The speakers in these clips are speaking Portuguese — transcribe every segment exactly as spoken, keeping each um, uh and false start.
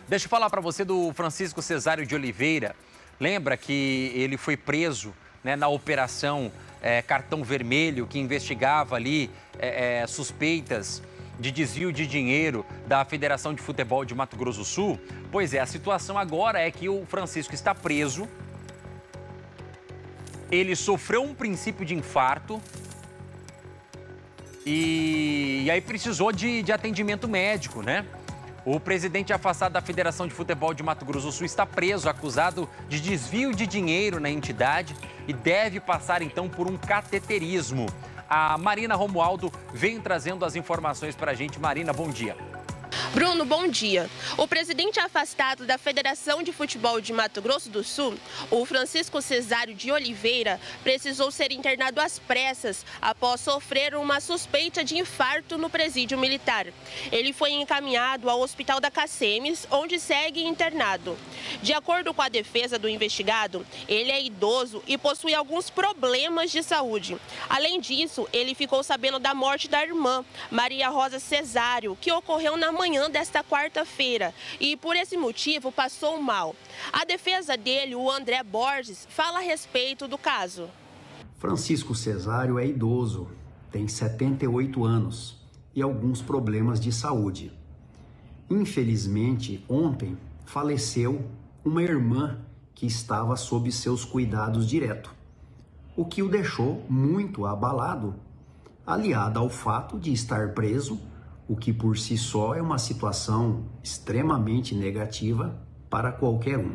Deixa eu falar para você do Francisco Cesário de Oliveira. Lembra que ele foi preso, né, na operação é, Cartão Vermelho, que investigava ali é, é, suspeitas de desvio de dinheiro da Federação de Futebol de Mato Grosso do Sul? Pois é, a situação agora é que o Francisco está preso. Ele sofreu um princípio de infarto e, e aí precisou de, de atendimento médico, né? O presidente afastado da Federação de Futebol de Mato Grosso do Sul está preso, acusado de desvio de dinheiro na entidade e deve passar, então, por um cateterismo. A Marina Romualdo vem trazendo as informações para a gente. Marina, bom dia. Bruno, bom dia. O presidente afastado da Federação de Futebol de Mato Grosso do Sul, o Francisco Cesário de Oliveira, precisou ser internado às pressas após sofrer uma suspeita de infarto no presídio militar. Ele foi encaminhado ao Hospital da Cacemes, onde segue internado. De acordo com a defesa do investigado, ele é idoso e possui alguns problemas de saúde. Além disso, ele ficou sabendo da morte da irmã, Maria Rosa Cesário, que ocorreu na manhã desta quarta-feira e, por esse motivo, passou mal. A defesa dele, o André Borges, fala a respeito do caso. Francisco Cesário é idoso, tem setenta e oito anos e alguns problemas de saúde. Infelizmente, ontem faleceu uma irmã que estava sob seus cuidados direto, o que o deixou muito abalado, aliado ao fato de estar preso, o que por si só é uma situação extremamente negativa para qualquer um.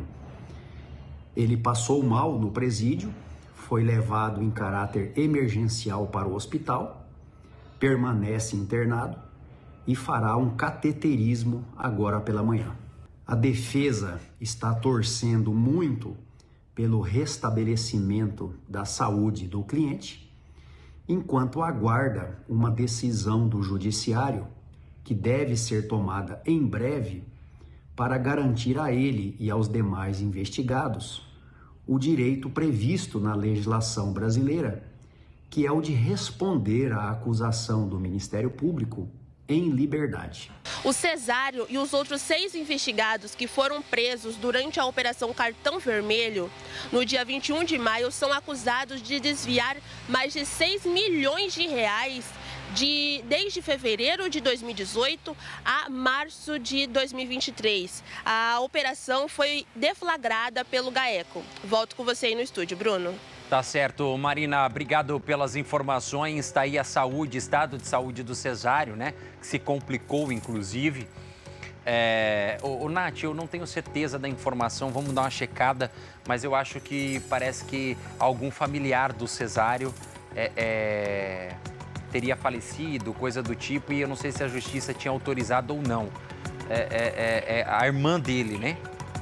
Ele passou mal no presídio, foi levado em caráter emergencial para o hospital, permanece internado e fará um cateterismo agora pela manhã. A defesa está torcendo muito pelo restabelecimento da saúde do cliente, enquanto aguarda uma decisão do judiciário que deve ser tomada em breve para garantir a ele e aos demais investigados o direito previsto na legislação brasileira, que é o de responder à acusação do Ministério Público em liberdade. O Cesário e os outros seis investigados que foram presos durante a Operação Cartão Vermelho, no dia vinte e um de maio, são acusados de desviar mais de seis milhões de reais de, desde fevereiro de dois mil e dezoito a março de dois mil e vinte e três. A operação foi deflagrada pelo GAECO. Volto com você aí no estúdio, Bruno. Tá certo, Marina, obrigado pelas informações. Está aí a saúde, estado de saúde do Cesário, né? Que se complicou, inclusive. É... O, o Nath, eu não tenho certeza da informação, vamos dar uma checada, mas eu acho que parece que algum familiar do Cesário é, é... teria falecido, coisa do tipo, e eu não sei se a justiça tinha autorizado ou não. É, é, é, é a irmã dele, né?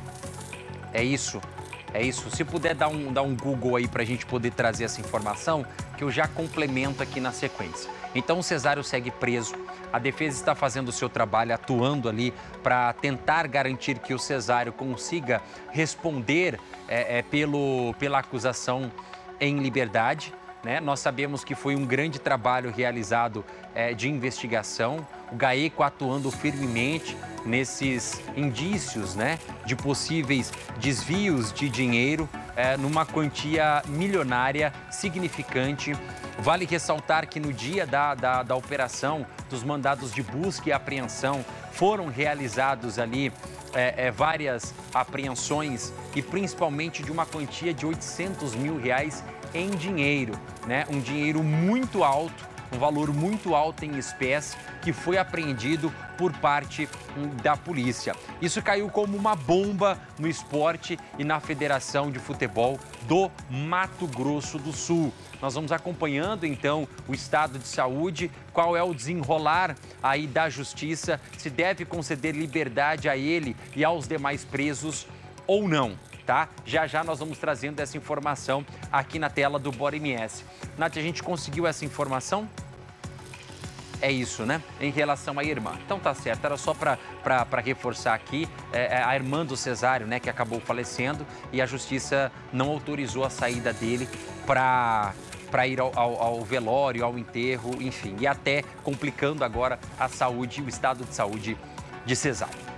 É isso. É isso. Se puder dar um, dar um Google aí para a gente poder trazer essa informação, que eu já complemento aqui na sequência. Então, o Cesário segue preso. A defesa está fazendo o seu trabalho, atuando ali para tentar garantir que o Cesário consiga responder é, é, pelo, pela acusação em liberdade, né? Nós sabemos que foi um grande trabalho realizado é, de investigação, o GAECO atuando firmemente nesses indícios, né, de possíveis desvios de dinheiro é, numa quantia milionária significante. Vale ressaltar que no dia da, da, da operação, dos mandados de busca e apreensão, foram realizados ali é, é, várias apreensões e principalmente de uma quantia de oitocentos mil reais em dinheiro, né? Um dinheiro muito alto, um valor muito alto em espécie, que foi apreendido por parte da polícia. Isso caiu como uma bomba no esporte e na Federação de Futebol do Mato Grosso do Sul. Nós vamos acompanhando, então, o estado de saúde, qual é o desenrolar aí da justiça, se deve conceder liberdade a ele e aos demais presos ou não. Tá? Já já nós vamos trazendo essa informação aqui na tela do Bora M S. Nath, a gente conseguiu essa informação? É isso, né? Em relação à irmã. Então tá certo, era só para reforçar aqui, é, a irmã do Cesário, né, que acabou falecendo, e a justiça não autorizou a saída dele para para ir ao, ao, ao velório, ao enterro, enfim, e até complicando agora a saúde, o estado de saúde de Cesário.